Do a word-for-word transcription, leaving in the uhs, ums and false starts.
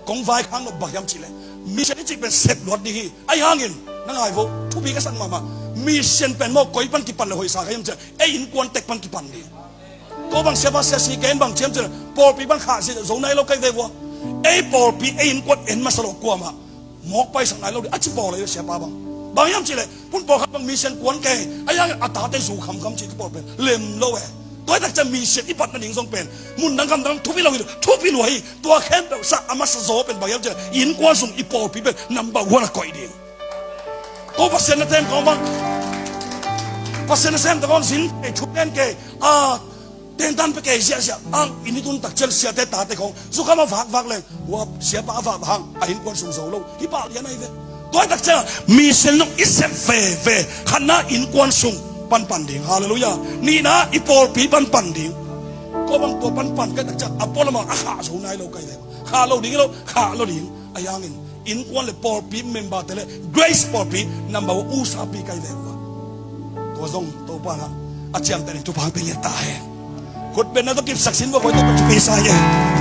กงไฟข้างบักยำจีเลยมีเช่นที่เป็นเสร็จรถดีไอ้ห่างเงินนั่งไงพวกทุบีก็สั่งมามามีเช่นเป็นโมก้อยปันกี่ปันเลยหอยสากยำเจไอ้อินกวนเต็กปันกี่ปันดีก็บางเสียบางเสียสีเกนบางเชียมเจปอลปีบังขาดสิสงในเราใกล้ได้วะไอ้ปอลปีไอ้อินกวนเอ็นมาสลบกลัวมาหมอกไปสั่งไหนเราดิอาชิปอลเลยเสียป้าบังบางยำจีเลยพุ่นปอครับบางมีเช่นกวนแกไอ้ยังอัตตาเตสูคำคำจีก็ปอลเป็นเล่มโลเวตัวแต่จะมีเช่นอีปัดนั่นเองทรงเป็นมุนดังคำดังทุบพี่เราทุบพี่หน่วยตัวแค้นแบบสักอามาสโซเป็นบางยำจีอินกวนส่งอีปอลปีเป็นนัมเบอร์วันก่อยเดียงตัวพัศนาเต็มของมันพัศนาเต็มแต่ก่อนสินไอ้ชุบเล่นเกอ่าเดินตามไปเกยเสียเสียอ่างอินนี่ตุนตักเชลเสียแต่ตาแต่ของสุขามาฝากฝากเลยว่าเสียป้าฝากหางไอ้หินกวนสูงสูงลงที่ป้าเลี้ยงไอ้เว้ยตัวตักเชลมีเส้นลงอิสเฟเฟขณะอินกวนสูงปันปันดิ่งฮาเลลูยานี่นะอีปอลปีปันปันดิ่งก็บางตัวปันปันก็ตักเชลอัปโปลมาอาขาสูงนายเราใกล้เลยขาเราดิ่งเราขาเราดิ่งไอ้ยังอินอินกวนเลยปอลปีเมมบาร์เตเลยเกรซปอลปีนับว่าอุสาปีใกล้เลยว่าตัวทรงตัวป้านะอาจารย์แต่ในตัวพังเป็นยังตายคนเป็นนักต้องเก็บศักดิ์ศรีว่าคนต้องเป็นปีศาจ